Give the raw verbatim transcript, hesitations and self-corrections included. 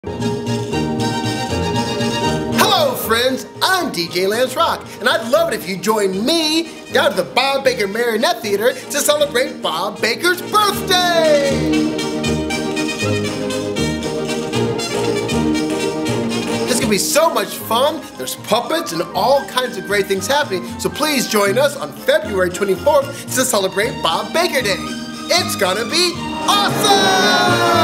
Hello friends, I'm D J Lance Rock, and I'd love it if you join me down to the Bob Baker Marionette Theater to celebrate Bob Baker's birthday! It's gonna be so much fun. There's puppets and all kinds of great things happening, so please join us on February twenty-fourth to celebrate Bob Baker Day. It's gonna be awesome!